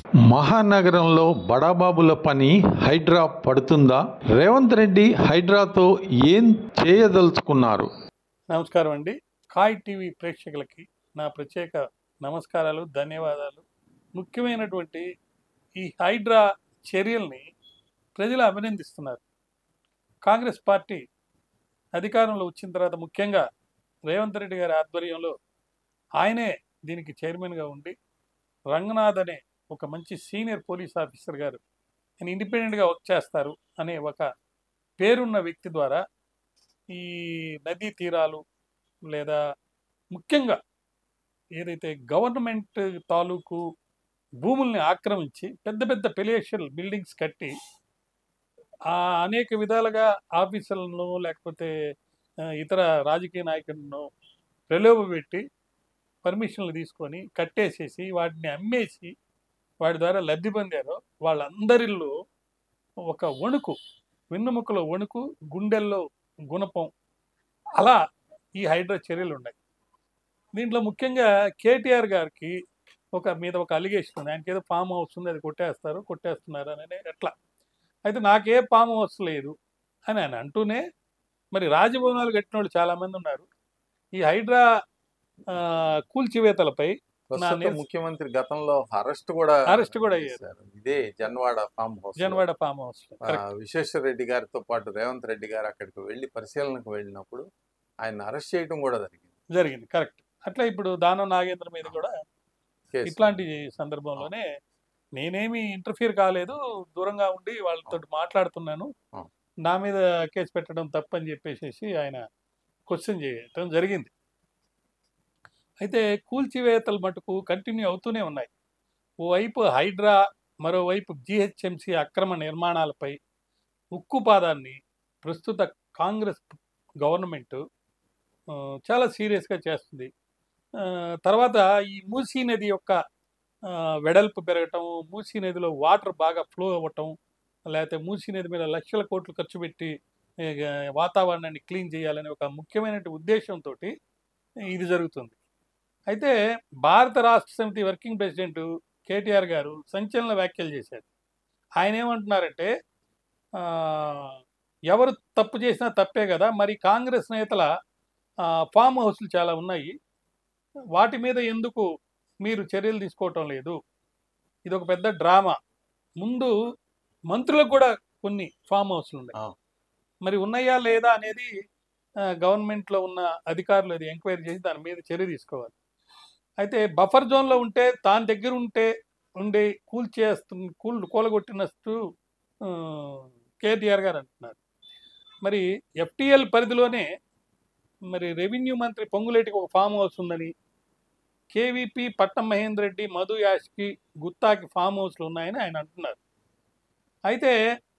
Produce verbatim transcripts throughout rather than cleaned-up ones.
మహానగరంలో బడాబాబుల పని హైడ్రా పడుతుందా? రేవంత్ రెడ్డి హైడ్రాతో ఏం చేయదలుచుకున్నారు? నమస్కారం అండి. కాయ్ టీవీ ప్రేక్షకులకి నా ప్రత్యేక నమస్కారాలు, ధన్యవాదాలు. ముఖ్యమైనటువంటి ఈ హైడ్రా చర్యల్ని ప్రజలు అభినందిస్తున్నారు. కాంగ్రెస్ పార్టీ అధికారంలో వచ్చిన తర్వాత ముఖ్యంగా రేవంత్ రెడ్డి గారి ఆధ్వర్యంలో ఆయనే దీనికి చైర్మన్గా ఉండి, రంగనాథ్ అనే ఒక మంచి సీనియర్ పోలీస్ ఆఫీసర్ గారు ఆయన ఇండిపెండెంట్గా వర్క్ చేస్తారు అనే ఒక పేరున్న వ్యక్తి ద్వారా ఈ నదీ తీరాలు లేదా ముఖ్యంగా ఏదైతే గవర్నమెంట్ తాలూకు భూముల్ని ఆక్రమించి పెద్ద పెద్ద పెలేషియల్ బిల్డింగ్స్ కట్టి ఆ అనేక విధాలుగా ఆఫీసర్లను లేకపోతే ఇతర రాజకీయ నాయకులను ప్రలోభ పెట్టి పర్మిషన్లు తీసుకొని కట్టేసేసి వాటిని అమ్మేసి వాటి ద్వారా లబ్ధి పొందారో వాళ్ళందరిలో ఒక వణుకు, వెన్నుముకలో వణుకు, గుండెల్లో గుణపం, అలా ఈ హైడ్రా చర్యలు ఉన్నాయి. దీంట్లో ముఖ్యంగా కేటీఆర్ గారికి ఒక మీద ఒక అలిగేషన్ ఉంది. ఆయనకి ఏదో ఫామ్ హౌస్ ఉంది, అది కొట్టేస్తారు కొట్టేస్తున్నారు అని ఎట్లా అయితే నాకే ఫామ్ హౌస్ లేదు అని ఆయన అంటూనే, మరి రాజభవనాలు కట్టిన వాళ్ళు చాలామంది ఉన్నారు. ఈ హైడ్రా కూల్చివేతలపై ముఖ్యమంత్రి గతంలో అరెస్ట్ కూడా అరెస్ట్ కూడా అయ్యారు. ఇదే Janwada farm house Janwada farm house Vishweshwar Reddy గారితో పాటు రేవంత్ రెడ్డి గారు అక్కడికి వెళ్ళి పరిశీలనకు వెళ్ళినప్పుడు ఆయన అరెస్ట్ చేయడం కూడా జరిగింది జరిగింది కరెక్ట్. అట్లా ఇప్పుడు దానం నాగేంద్ర మీద కూడా ఇట్లాంటి సందర్భంలోనే నేనేమి ఇంటర్ఫియర్ కాలేదు, దూరంగా ఉండి వాళ్ళతో మాట్లాడుతున్నాను, నా మీద కేసు పెట్టడం తప్పని చెప్పేసి ఆయన క్వశ్చన్ చేయటం జరిగింది. అయితే కూల్చివేతలు మటుకు కంటిన్యూ అవుతూనే ఉన్నాయి. ఓవైపు హైడ్రా, మరోవైపు జిహెచ్ఎంసీ అక్రమ నిర్మాణాలపై ఉక్కుపాదాన్ని ప్రస్తుత కాంగ్రెస్ గవర్నమెంట్ చాలా సీరియస్గా చేస్తుంది. తర్వాత ఈ మూసీ నది యొక్క వెడల్పు పెరగటం, మూసీ నదిలో వాటర్ బాగా ఫ్లో అవ్వటం, లేకపోతే మూసీ నది మీద లక్షల కోట్లు ఖర్చు పెట్టి వాతావరణాన్ని క్లీన్ చేయాలనే ఒక ముఖ్యమైన ఉద్దేశంతో ఇది జరుగుతుంది. అయితే భారత రాష్ట్ర సమితి వర్కింగ్ ప్రెసిడెంట్ కేటీఆర్ గారు సంచలన వ్యాఖ్యలు చేశారు. ఆయన ఏమంటున్నారంటే, ఎవరు తప్పు చేసినా తప్పే కదా, మరి కాంగ్రెస్ నేతల ఫామ్ హౌస్లు చాలా ఉన్నాయి, వాటి మీద ఎందుకు మీరు చర్యలు తీసుకోవటం లేదు? ఇది ఒక పెద్ద డ్రామా. ముందు మంత్రులకు కూడా కొన్ని ఫామ్ హౌస్లు ఉన్నాయి, మరి ఉన్నాయా లేదా అనేది గవర్నమెంట్లో ఉన్న అధికారులు అది ఎంక్వైరీ చేసి దాని మీద చర్య తీసుకోవాలి. అయితే బఫర్ జోన్లో ఉంటే తాను దగ్గర ఉంటే ఉండి కూల్చేస్తు కూల్ కూలగొట్టినట్టు కేటీఆర్ గారు అంటున్నారు. మరి ఎఫ్టీఎల్ పరిధిలోనే మరి రెవెన్యూ మంత్రి పొంగులేటికి ఒక ఫామ్ హౌస్ ఉందని, కేవీపీ పట్నం మహేందర్ రెడ్డి, మధు యాష్కి, గుత్తాకి ఫామ్ హౌస్లు ఉన్నాయని ఆయన అంటున్నారు. అయితే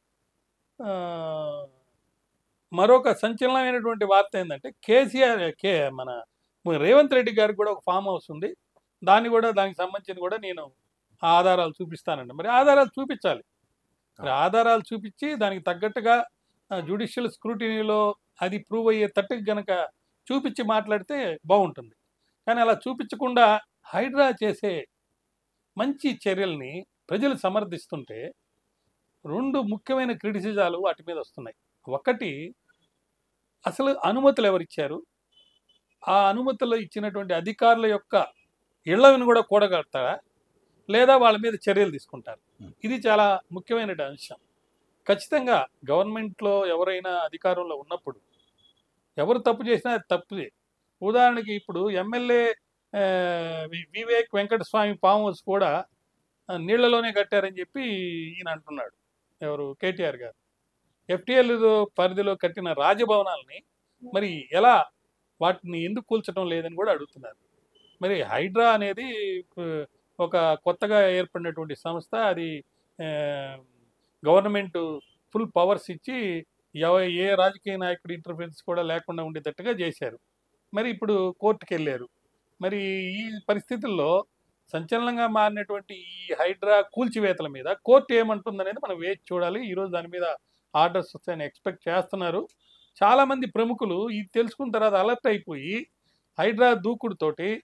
మరొక సంచలనమైనటువంటి వార్త ఏంటంటే, కేసీఆర్ కే మన రేవంత్ రెడ్డి గారికి కూడా ఒక ఫామ్ హౌస్ ఉంది, దాన్ని కూడా దానికి సంబంధించి కూడా నేను ఆధారాలు చూపిస్తానండి. మరి ఆధారాలు చూపించాలి, మరి ఆధారాలు చూపించి దానికి తగ్గట్టుగా జ్యుడిషియల్ స్క్రూటినీలో అది ప్రూవ్ అయ్యే తట్టుకు గనక చూపించి మాట్లాడితే బాగుంటుంది. కానీ అలా చూపించకుండా హైడ్రా చేసే మంచి చర్యల్ని ప్రజలు సమర్థిస్తుంటే రెండు ముఖ్యమైన క్రిటిసిజాలు వాటి మీద వస్తున్నాయి. ఒకటి, అసలు అనుమతులు ఎవరిచ్చారు, ఆ అనుమతులు ఇచ్చినటువంటి అధికారుల యొక్క ఇళ్లను కూడా కూడగడతారా లేదా వాళ్ళ మీద చర్యలు తీసుకుంటారు? ఇది చాలా ముఖ్యమైన అంశం. ఖచ్చితంగా గవర్నమెంట్లో ఎవరైనా అధికారంలో ఉన్నప్పుడు ఎవరు తప్పు చేసినా అది తప్పుదే. ఉదాహరణకి ఇప్పుడు MLA Vivek Venkataswamy farm house కూడా నీళ్లలోనే కట్టారని చెప్పి ఈయన అంటున్నాడు, ఎవరు కేటీఆర్ గారు. ఎఫ్టీఎల్ పరిధిలో కట్టిన రాజభవనాలని మరి ఎలా, వాటిని ఎందుకు కూల్చడం లేదని కూడా అడుగుతున్నారు. మరి హైడ్రా అనేది ఒక కొత్తగా ఏర్పడినటువంటి సంస్థ, అది గవర్నమెంట్ ఫుల్ పవర్స్ ఇచ్చి ఏ రాజకీయ నాయకుడు ఇంటర్ఫరెన్స్ కూడా లేకుండా ఉండేటట్టుగా చేశారు. మరి ఇప్పుడు కోర్టుకు వెళ్ళారు. మరి ఈ పరిస్థితుల్లో సంచలనంగా మారినటువంటి ఈ హైడ్రా కూల్చివేతల మీద కోర్టు ఏమంటుందనేది మనం వేచి చూడాలి. ఈరోజు దాని మీద ఆర్డర్స్ వస్తాయని ఎక్స్పెక్ట్ చేస్తున్నారు. చాలామంది ప్రముఖులు ఇది తెలుసుకున్న తర్వాత అలర్ట్ అయిపోయి హైడ్రా దూకుడుతోటి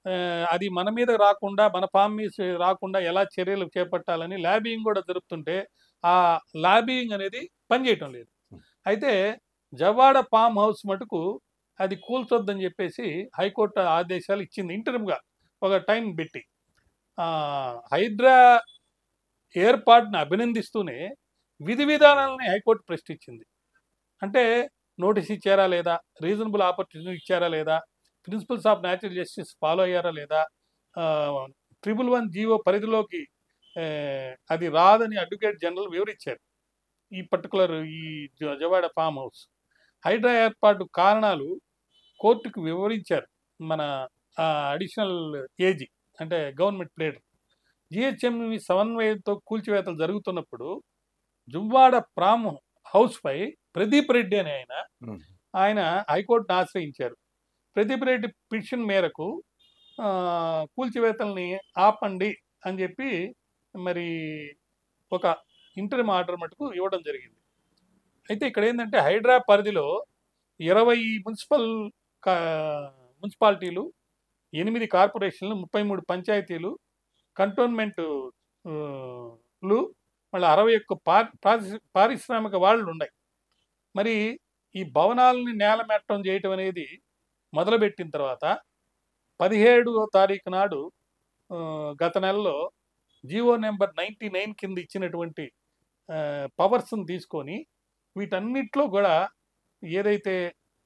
అది మన మీద రాకుండా, మన ఫామ్ మీద రాకుండా ఎలా చర్యలు చేపట్టాలని ల్యాబింగ్ కూడా జరుపుతుంటే ఆ ల్యాబింగ్ అనేది పనిచేయటం లేదు. అయితే జవాడ ఫామ్ హౌస్ మటుకు అది కూల్చొద్దని చెప్పేసి హైకోర్టు ఆదేశాలు ఇచ్చింది ఇంటర్మ్గా ఒక టైం పెట్టి. హైడ్రా ఏర్పాటును అభినందిస్తూనే విధి విధానాలని హైకోర్టు ప్రశ్నించింది. అంటే నోటీస్ ఇచ్చారా లేదా, రీజనబుల్ ఆపర్చునిటీ ఇచ్చారా లేదా, principles of natural justice follow అయ్యారా లేదా, ట్రిపుల్ వన్ జీవో పరిధిలోకి అది రాదని అడ్వకేట్ జనరల్ వివరించారు ఈ పర్టికులర్ ఈ జవాడ ఫామ్ హౌస్. హైడ్రా ఏర్పాటు కారణాలు కోర్టుకు వివరించారు మన అడిషనల్ ఏజీ అంటే గవర్నమెంట్ ప్లేడర్. జిహెచ్ఎంఈ సమన్వయంతో కూల్చివేతలు జరుగుతున్నప్పుడు జువ్వాడ ఫామ్ హౌస్పై ప్రదీప్ రెడ్డి అనే ఆయన ఆయన హైకోర్టును ఆశ్రయించారు. ప్రదీప్ రెడ్డి పిటిషన్ మేరకు కూల్చివేతల్ని ఆపండి అని చెప్పి మరి ఒక ఇంటర్మ్ ఆర్డర్ మటుకు ఇవ్వడం జరిగింది. అయితే ఇక్కడ ఏంటంటే హైడ్రా పరిధిలో ఇరవై మున్సిపల్ మున్సిపాలిటీలు, ఎనిమిది కార్పొరేషన్లు, ముప్పై మూడు పంచాయతీలు, కంటోన్మెంట్లు, మళ్ళీ అరవై ఒక్క పారిశ్రామిక వాళ్ళు ఉన్నాయి. మరి ఈ భవనాలని నేలమెట్టం చేయటం అనేది మొదలుపెట్టిన తర్వాత పదిహేడవ తారీఖు నాడు గత నెలలో జీవో నెంబర్ నైంటీ నైన్ కింద ఇచ్చినటువంటి పవర్స్ని తీసుకొని వీటన్నిటిలో కూడా ఏదైతే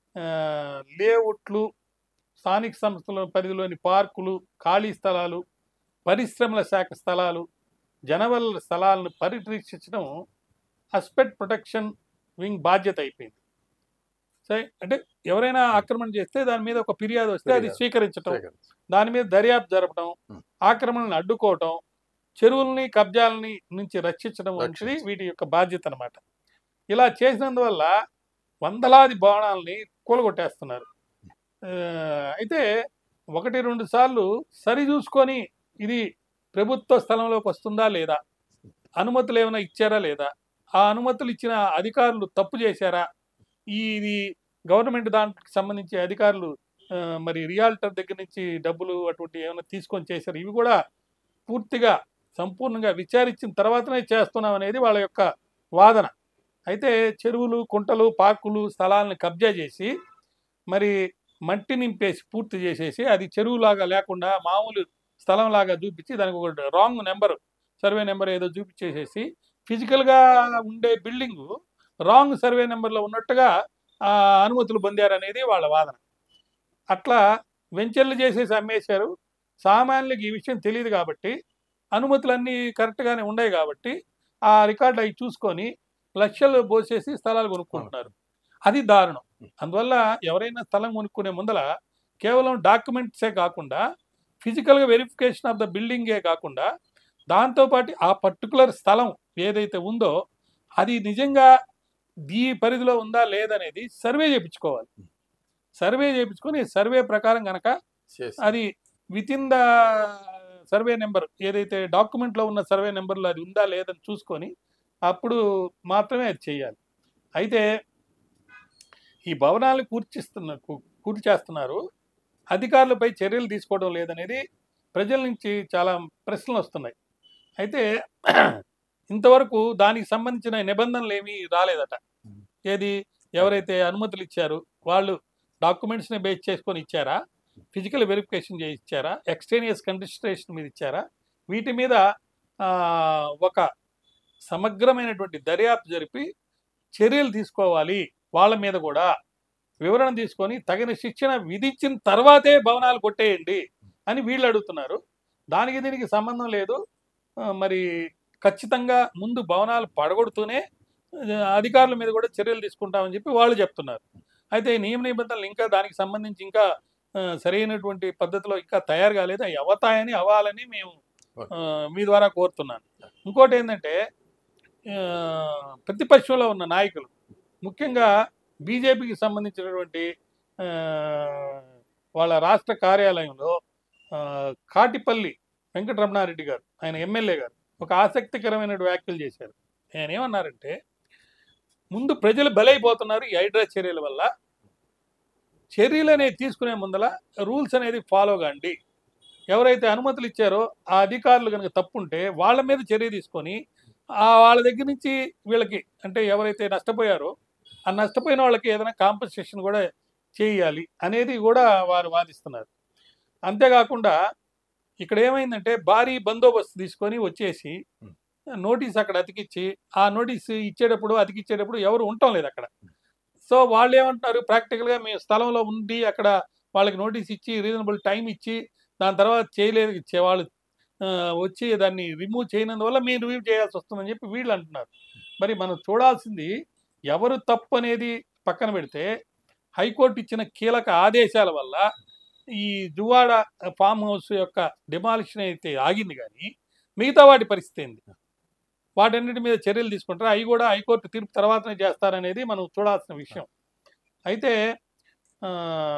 లేఅవుట్లు, స్థానిక సంస్థల పరిధిలోని పార్కులు, ఖాళీ స్థలాలు, పరిశ్రమల శాఖ స్థలాలు, జనవనరుల స్థలాలను పరిరక్షించడం అస్పెక్ట్ ప్రొటెక్షన్ వింగ్ బాధ్యత అయిపోయింది. సరే, అంటే ఎవరైనా ఆక్రమణ చేస్తే దాని మీద ఒక ఫిర్యాదు వస్తే అది స్వీకరించడం, దాని మీద దర్యాప్తు జరపడం, ఆక్రమణను అడ్డుకోవటం, చెరువుల్ని కబ్జాలని నుంచి రక్షించడం వంటిది వీటి యొక్క బాధ్యత అన్నమాట. ఇలా చేసినందువల్ల వందలాది భవనాలని కూలగొట్టేస్తున్నారు. అయితే ఒకటి రెండు సార్లు సరి చూసుకొని ఇది ప్రభుత్వ స్థలంలోకి వస్తుందా లేదా, అనుమతులు ఏమైనా ఇచ్చారా లేదా, ఆ అనుమతులు ఇచ్చిన అధికారులు తప్పు చేశారా, ఇది గవర్నమెంట్ దానికి సంబంధించి అధికారులు మరి రియాల్టర్ దగ్గర నుంచి డబ్బులు అటువంటి ఏమైనా తీసుకొని చేశారు, ఇవి కూడా పూర్తిగా సంపూర్ణంగా విచారించిన తర్వాతనే చేస్తున్నాం అనేది వాళ్ళ యొక్క వాదన. అయితే చెరువులు, కుంటలు, పార్కులు స్థలాలను కబ్జా చేసి మరి మట్టి నింపేసి పూర్తి చేసేసి అది చెరువులాగా లేకుండా మామూలు స్థలంలాగా చూపించి దానికి ఒక రాంగ్ నెంబర్, సర్వే నెంబర్ ఏదో చూపించేసేసి ఫిజికల్గా ఉండే బిల్డింగు రాంగ్ సర్వే నెంబర్లో ఉన్నట్టుగా అనుమతులు పొందారనేది వాళ్ళ వాదన. అట్లా వెంచర్లు చేసేసి అమ్మేశారు. సామాన్యులకు ఈ విషయం తెలియదు కాబట్టి, అనుమతులన్నీ కరెక్ట్గానే ఉన్నాయి కాబట్టి ఆ రికార్డులు అవి చూసుకొని లక్షలు పోసేసి స్థలాలు కొనుక్కుంటున్నారు. అది దారుణం. అందువల్ల ఎవరైనా స్థలం కొనుక్కునే ముందర కేవలం డాక్యుమెంట్సే కాకుండా ఫిజికల్గా వెరిఫికేషన్ ఆఫ్ ద బిల్డింగే కాకుండా దాంతోపాటు ఆ పర్టికులర్ స్థలం ఏదైతే ఉందో అది నిజంగా ఈ పరిధిలో ఉందా లేదనేది సర్వే చేయించుకోవాలి. సర్వే చేయించుకొని సర్వే ప్రకారం కనుక అది within the survey number ఏదైతే డాక్యుమెంట్లో ఉన్న సర్వే నెంబర్లో అది ఉందా లేదని చూసుకొని అప్పుడు మాత్రమే అది చేయాలి. అయితే ఈ భవనాలను కూర్చిస్తున్న కూర్చి చేస్తున్నారు, అధికారులపై చర్యలు తీసుకోవడం లేదనేది ప్రజల నుంచి చాలా ప్రశ్నలు వస్తున్నాయి. అయితే ఇంతవరకు దానికి సంబంధించిన నిబంధనలు ఏమీ రాలేదట. ఏది ఎవరైతే అనుమతులు ఇచ్చారు వాళ్ళు డాక్యుమెంట్స్ని బేస్ చేసుకొని ఇచ్చారా, ఫిజికల్ వెరిఫికేషన్ చేసి ఇచ్చారా, ఎక్స్టేనియస్ కన్సిడరేషన్ మీద ఇచ్చారా, వీటి మీద ఒక సమగ్రమైనటువంటి దర్యాప్తు జరిపి చర్యలు తీసుకోవాలి. వాళ్ళ మీద కూడా వివరణ తీసుకొని తగిన శిక్షణ విధించిన తర్వాతే భవనాలు కొట్టేయండి అని వీళ్ళు అడుగుతున్నారు. దానికి దీనికి సంబంధం లేదు. మరి ఖచ్చితంగా ముందు భవనాలు పడగొడుతూనే అధికారుల మీద కూడా చర్యలు తీసుకుంటామని చెప్పి వాళ్ళు చెప్తున్నారు. అయితే నియమ నిబంధనలు ఇంకా దానికి సంబంధించి ఇంకా సరైనటువంటి పద్ధతిలో ఇంకా తయారు కాలేదు. అవి అవతాయని అవ్వాలని మేము మీ ద్వారా కోరుతున్నాను. ఇంకోటి ఏంటంటే ప్రతిపక్షంలో ఉన్న నాయకులు ముఖ్యంగా బీజేపీకి సంబంధించినటువంటి వాళ్ళ రాష్ట్ర కార్యాలయంలో కాటిపల్లి వెంకటరమణారెడ్డి గారు, ఆయన ఎమ్మెల్యే గారు ఒక ఆసక్తికరమైన వ్యాఖ్యలు చేశారు. ఆయన ఏమన్నారంటే, ముందు ప్రజలు బలైపోతున్నారు ఈ హైడ్రా చర్యల వల్ల, చర్యలు అనేది తీసుకునే ముందల రూల్స్ అనేది ఫాలో కాండి, ఎవరైతే అనుమతులు ఇచ్చారో ఆ అధికారులు కనుక తప్పుంటే వాళ్ళ మీద చర్య తీసుకొని ఆ వాళ్ళ దగ్గర నుంచి వీళ్ళకి అంటే ఎవరైతే నష్టపోయారో ఆ నష్టపోయిన వాళ్ళకి ఏదైనా కాంపన్సేషన్ కూడా చేయాలి అనేది కూడా వారు వాదిస్తున్నారు. అంతేకాకుండా ఇక్కడ ఏమైందంటే భారీ బందోబస్తు తీసుకొని వచ్చేసి నోటీస్ అక్కడ అతికిచ్చి ఆ నోటీస్ ఇచ్చేటప్పుడు అతికిచ్చేటప్పుడు ఎవరు ఉండటం లేదు అక్కడ. సో వాళ్ళు ఏమంటున్నారు, ప్రాక్టికల్గా మేము స్థలంలో ఉండి అక్కడ వాళ్ళకి నోటీస్ ఇచ్చి రీజనబుల్ టైం ఇచ్చి దాని తర్వాత చేయలేదు ఇచ్చే వాళ్ళు ఆ, వచ్చి దాన్ని రిమూవ్ చేయనందువల్ల మేము రివ్యూ చేయాల్సి వస్తుందని చెప్పి వీళ్ళు అంటున్నారు. మరి మనం చూడాల్సింది ఎవరు తప్పు అనేది పక్కన పెడితే హైకోర్టు ఇచ్చిన కీలక ఆదేశాల వల్ల ఈ జువాడ ఫామ్ హౌస్ యొక్క డిమాలిషన్ అయితే ఆగింది, కానీ మిగతా వాటి పరిస్థితి ఏంది, వాటన్నిటి మీద చర్యలు తీసుకుంటారు, అవి కూడా హైకోర్టు తీర్పు తర్వాతనే చేస్తారనేది మనం చూడాల్సిన విషయం. అయితే ఆ,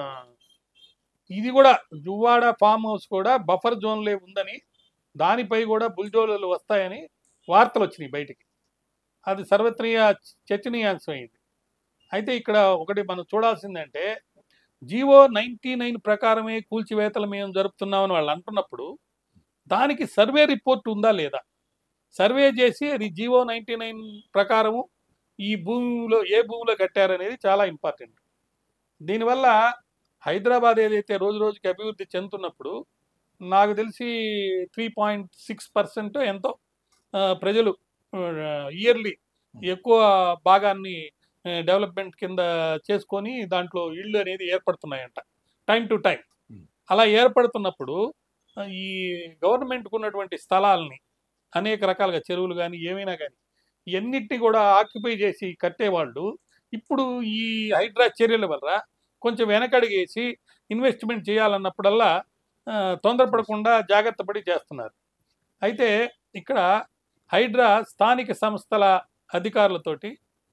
ఇది కూడా జువాడ ఫామ్ హౌస్ కూడా బఫర్ జోన్లే ఉందని దానిపై కూడా బుల్డోజర్లు వస్తాయని వార్తలు వచ్చినాయి బయటికి. అది సర్వత్రీయ చర్చనీయాంశం అయింది. అయితే ఇక్కడ ఒకటి మనం చూడాల్సిందంటే జీవో నైంటీ నైన్ ప్రకారమే కూల్చివేతలు మేము జరుపుతున్నామని వాళ్ళు అంటున్నప్పుడు దానికి సర్వే రిపోర్ట్ ఉందా లేదా, సర్వే చేసి అది జీవో నైంటీ నైన్ ప్రకారము ఈ భూమిలో ఏ భూమిలో కట్టారనేది చాలా ఇంపార్టెంట్. దీనివల్ల హైదరాబాద్ ఏదైతే రోజు రోజుకి అభివృద్ధి చెందుతున్నప్పుడు నాకు తెలిసి త్రీ పాయింట్ సిక్స్ పర్సెంట్ ఎంతో ఆ, ప్రజలు ఇయర్లీ ఎక్కువ భాగాన్ని డెవలప్మెంట్ కింద చేసుకొని దాంట్లో ఇళ్ళు అనేది ఏర్పడుతున్నాయంట టైం టు టైం. అలా ఏర్పడుతున్నప్పుడు ఆ, ఈ గవర్నమెంట్కు ఉన్నటువంటి స్థలాల్ని అనేక రకాలుగా చెరువులు కానీ ఏమైనా కానీ ఇవన్నిటిని కూడా ఆక్యుపై చేసి కట్టేవాళ్ళు ఇప్పుడు ఈ హైడ్రా చర్యల వల్ల కొంచెం వెనకడిగేసి ఇన్వెస్ట్మెంట్ చేయాలన్నప్పుడల్లా ఆ, తొందరపడకుండా జాగ్రత్త పడి చేస్తున్నారు. అయితే ఇక్కడ హైడ్రా స్థానిక సంస్థల అధికారులతోటి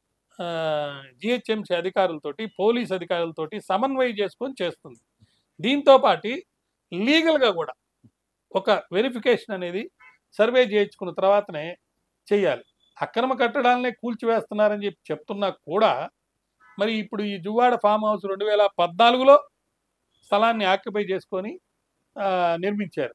జిహెచ్ఎంసీ అధికారులతోటి పోలీస్ అధికారులతోటి సమన్వయం చేసుకొని చేస్తుంది. దీంతో పాటు లీగల్గా కూడా ఒక వెరిఫికేషన్ అనేది సర్వే చేయించుకున్న తర్వాతనే చేయాలి. అక్రమ కట్టడాలనే కూల్చివేస్తున్నారని చెప్పి చెప్తున్నా కూడా మరి ఇప్పుడు ఈ జువాడ ఫామ్ హౌస్ రెండు వేల పద్నాలుగులో స్థలాన్ని ఆక్యుపై చేసుకొని ఆ, నిర్మించారు.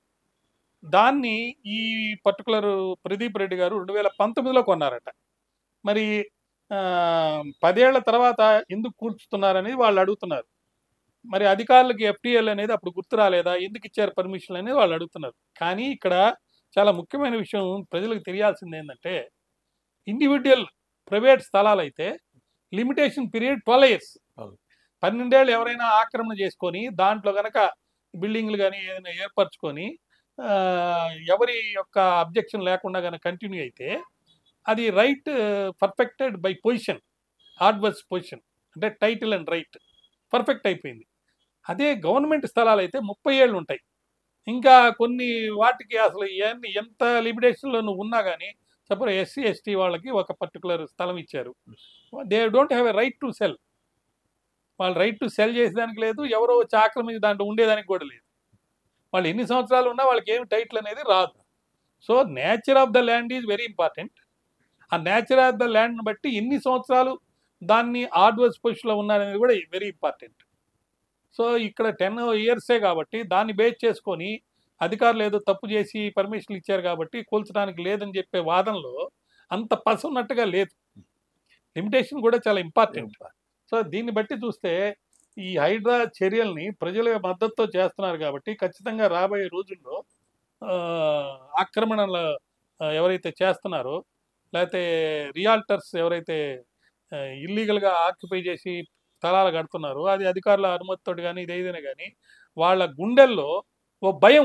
దాన్ని ఈ పర్టికులర్ ప్రదీప్ రెడ్డి గారు రెండు వేల పంతొమ్మిదిలో కొన్నారట. మరి ఆ, పదేళ్ల తర్వాత ఎందుకు కూల్చుతున్నారనేది వాళ్ళు అడుగుతున్నారు. మరి అధికారులకి ఎఫ్టీఎల్ అనేది అప్పుడు గుర్తు రాలేదా, ఎందుకు ఇచ్చారు పర్మిషన్ అనేది వాళ్ళు అడుగుతున్నారు. కానీ ఇక్కడ చాలా ముఖ్యమైన విషయం ప్రజలకు తెలియాల్సింది ఏంటంటే ఇండివిజువల్ ప్రైవేట్ స్థలాలు అయితే లిమిటేషన్ పీరియడ్ ట్వెల్వ్ ఇయర్స్ పన్నెండేళ్ళు ఎవరైనా ఆక్రమణ చేసుకొని దాంట్లో కనుక బిల్డింగ్లు కానీ ఏదైనా ఏర్పరచుకొని ఆ, ఎవరి యొక్క అబ్జెక్షన్ లేకుండా కనుక కంటిన్యూ అయితే అది right perfected by possession adverse possession అంటే టైటిల్ అండ్ రైట్ పర్ఫెక్ట్ అయిపోయింది. అదే గవర్నమెంట్ స్థలాలు అయితే ముప్పై ఏళ్ళు ఉంటాయి. ఇంకా కొన్ని వాటికి అసలు ఎన్ని ఎంత లిమిటేషన్లో నువ్వు ఉన్నా కానీ సపోజ్ ఎస్సీ ఎస్టీ వాళ్ళకి ఒక పర్టికులర్ స్థలం ఇచ్చారు, they don't have a right to sell. వాళ్ళు రైట్ టు సెల్ చేసేదానికి లేదు, ఎవరో వచ్చి ఆక్రమించి దాంట్లో ఉండేదానికి కూడా లేదు. వాళ్ళు ఎన్ని సంవత్సరాలు ఉన్నా వాళ్ళకి ఏమి టైటిల్ అనేది రాదు. So nature of the land is very important. ఆ నేచర్ ఆఫ్ ద ల్యాండ్ని బట్టి ఎన్ని సంవత్సరాలు దాన్ని ఆడ్వర్స్ పొజిషన్లో ఉన్నారనేది కూడా వెరీ ఇంపార్టెంట్. సో ఇక్కడ టెన్ ఇయర్సే కాబట్టి దాన్ని బేస్ చేసుకొని అధికారులు ఏదో తప్పు చేసి పర్మిషన్లు ఇచ్చారు కాబట్టి కూల్చడానికి లేదని చెప్పే వాదనలో అంత పసు ఉన్నట్టుగా లేదు. లిమిటేషన్ కూడా చాలా ఇంపార్టెంట్. సో దీన్ని బట్టి చూస్తే ఈ హైడ్రా చర్యల్ని ప్రజల మద్దతుతో చేస్తున్నారు కాబట్టి ఖచ్చితంగా రాబోయే రోజుల్లో ఆ, ఆక్రమణలు ఆ, ఎవరైతే చేస్తున్నారో లేకపోతే రియాల్టర్స్ ఎవరైతే ఇల్లీగల్గా ఆక్యుపై చేసి స్థలాలు కడుతున్నారో అది అధికారుల అనుమతితో కానీ ఇది ఏదైనా కానీ వాళ్ళ గుండెల్లో ఓ భయం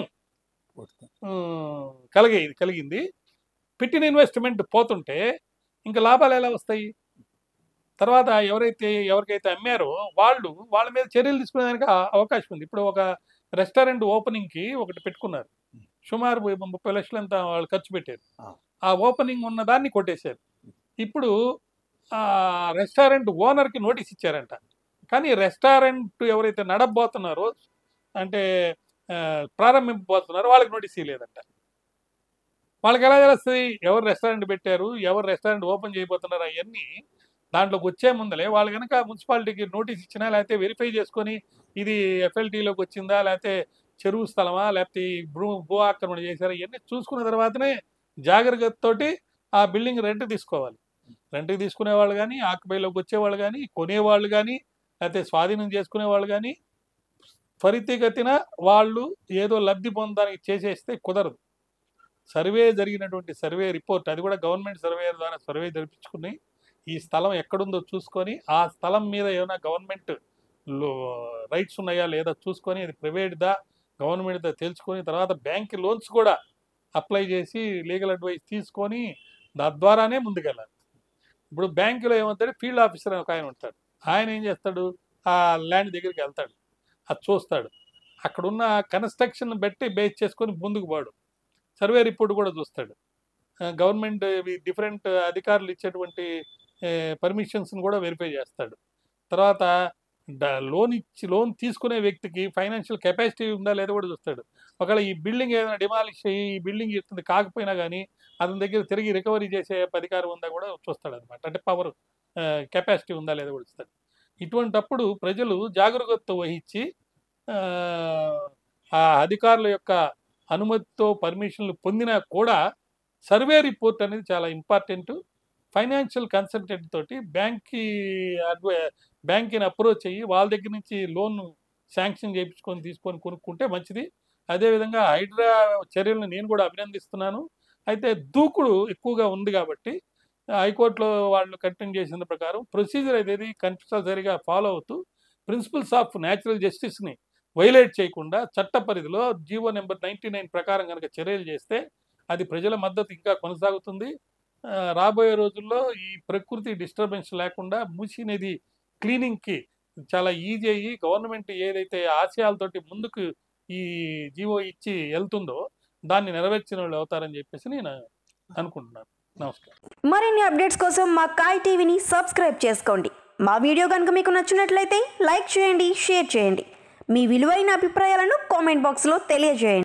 ఉమ్, కలిగే కలిగింది. పెట్టిన ఇన్వెస్ట్మెంట్ పోతుంటే ఇంకా లాభాలు ఎలా వస్తాయి? తర్వాత ఎవరైతే ఎవరికైతే అమ్మారో వాళ్ళు వాళ్ళ మీద చర్యలు తీసుకునేదానికి ఆ- అవకాశం ఉంది. ఇప్పుడు ఒక రెస్టారెంట్ ఓపెనింగ్కి ఒకటి పెట్టుకున్నారు, సుమారు ము- ముప్పై లక్షలు ఎంత వాళ్ళు ఖర్చు పెట్టారు. ఆ. ఆ ఓపెనింగ్ ఉన్న దాన్ని కొట్టేశారు. ఇప్పుడు ఆ రెస్టారెంట్ ఓనర్కి నోటీస్ ఇచ్చారంట, కానీ రెస్టారెంట్ ఎవరైతే నడబోతున్నారో అంటే ఆ, ప్రారంభింపబోతున్నారో వాళ్ళకి నోటీస్ ఇవ్వలేదంట. వాళ్ళకి ఎలా తెలుస్తుంది ఎవరు రెస్టారెంట్ పెట్టారు, ఎవరు రెస్టారెంట్ ఓపెన్ చేయబోతున్నారు అవన్నీ దాంట్లోకి వచ్చే ముందలే వాళ్ళు కనుక మున్సిపాలిటీకి నోటీస్ ఇచ్చినా లేకపోతే వెరిఫై చేసుకొని ఇది ఎఫ్ఎల్టీలోకి వచ్చిందా లేకపోతే చెరువు స్థలమా లేకపోతే ఈ భూ భూ ఆక్రమణ చేశారా ఇవన్నీ చూసుకున్న తర్వాతనే జాగ్రత్తతోటి ఆ బిల్డింగ్ రెంట్ తీసుకోవాలి. రెంట్కి తీసుకునే వాళ్ళు కానీ, ఆక్యుపైలోకి వచ్చేవాళ్ళు కానీ, కొనేవాళ్ళు కానీ, లేకపోతే స్వాధీనం చేసుకునే వాళ్ళు కానీ త్వరితగతిన వాళ్ళు ఏదో లబ్ధి పొందడానికి చేసేస్తే కుదరదు. సర్వే జరిగినటువంటి సర్వే రిపోర్ట్, అది కూడా గవర్నమెంట్ సర్వే ద్వారా సర్వే జరిపించుకుని ఈ స్థలం ఎక్కడుందో చూసుకొని ఆ స్థలం మీద ఏమైనా గవర్నమెంట్ రైట్స్ ఉన్నాయా లేదా చూసుకొని అది ప్రైవేట్దా గవర్నమెంట్దా తెలుసుకొని తర్వాత బ్యాంక్ లోన్స్ కూడా అప్లై చేసి లీగల్ అడ్వైస్ తీసుకొని తద్వారానే ముందుకెళ్ళాలి. ఇప్పుడు బ్యాంకులో ఏమవుతాడు, ఫీల్డ్ ఆఫీసర్ అని ఒక ఆయన ఉంటాడు. ఆయన ఏం చేస్తాడు, ఆ ల్యాండ్ దగ్గరికి వెళ్తాడు, అది చూస్తాడు, అక్కడున్న కన్స్ట్రక్షన్ బట్టి బేస్ చేసుకొని ముందుకు పోడు. సర్వే రిపోర్ట్ కూడా చూస్తాడు. గవర్నమెంట్ డిఫరెంట్ అధికారులు ఇచ్చేటువంటి పర్మిషన్స్ని కూడా వెరిఫై చేస్తాడు. తర్వాత లోన్ ఇచ్చి లోన్ తీసుకునే వ్యక్తికి ఫైనాన్షియల్ కెపాసిటీ ఉందా లేదా కూడా చూస్తాడు. ఒకవేళ ఈ బిల్డింగ్ ఏదైనా డిమాలిష్ అయ్యి ఈ బిల్డింగ్ ఇస్తుంది కాకపోయినా కానీ అతని దగ్గర తిరిగి రికవరీ చేసే అధికారం ఉందా కూడా చూస్తాడు అనమాట. అంటే పవర్ కెపాసిటీ ఉందా లేదా కూడా చూస్తాడు. ఇటువంటప్పుడు ప్రజలు జాగరూకత వహించి ఆ అధికారుల యొక్క అనుమతితో పర్మిషన్లు పొందినా కూడా సర్వే రిపోర్ట్ అనేది చాలా ఇంపార్టెంట్. ఫైనాన్షియల్ కన్సల్టెంట్ తోటి బ్యాంక్కి అడ్వై బ్యాంక్ని అప్రోచ్ అయ్యి వాళ్ళ దగ్గర నుంచి లోన్ శాంక్షన్ చేయించుకొని తీసుకొని కొనుక్కుంటే మంచిది. అదేవిధంగా హైడ్రా చర్యలను నేను కూడా అభినందిస్తున్నాను. అయితే దూకుడు ఎక్కువగా ఉంది కాబట్టి హైకోర్టులో వాళ్ళు కంటెంట్ చేసిన ప్రకారం ప్రొసీజర్ అనేది కంపల్సరీగా ఫాలో అవుతూ ప్రిన్సిపల్స్ ఆఫ్ న్యాచురల్ జస్టిస్ని వైలేట్ చేయకుండా చట్ట పరిధిలో జీవో నెంబర్ నైంటీ నైన్ ప్రకారం కనుక చర్యలు చేస్తే అది ప్రజల మద్దతు ఇంకా కొనసాగుతుంది. రాబోయే రోజుల్లో ఈ ప్రకృతి డిస్టర్బెన్స్ లేకుండా మూసీ నది క్లీనింగ్కి చాలా ఈజీ అయ్యి గవర్నమెంట్ ఏదైతే ఆశయాలతోటి ముందుకు ఈ జీవో ఇచ్చి వెళ్తుందో దాన్ని నెరవేర్చిన వాళ్ళు అవుతారని చెప్పేసి నేను అనుకుంటున్నాను. నమస్కారం. మరిన్ని అప్డేట్స్ కోసం మా కాయ్ టీవీని సబ్స్క్రైబ్ చేసుకోండి. మా వీడియో కనుక మీకు నచ్చినట్లయితే లైక్ చేయండి, షేర్ చేయండి. మీ విలువైన అభిప్రాయాలను కామెంట్ బాక్స్లో తెలియజేయండి.